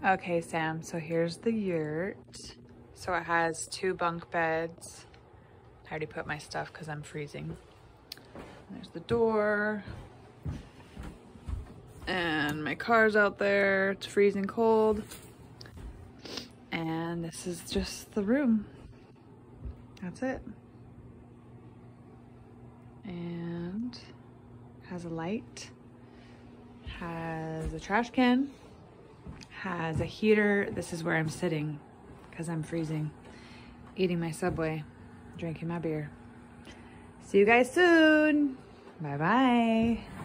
Okay, Sam, so here's the yurt. So it has 2 bunk beds. I already put my stuff because I'm freezing. There's the door. And my car's out there. It's freezing cold. And this is just the room. That's it. And has a light. Has a trash can. Has a heater. This is where I'm sitting because I'm freezing. Eating my Subway. Drinking my beer. See you guys soon. Bye-bye.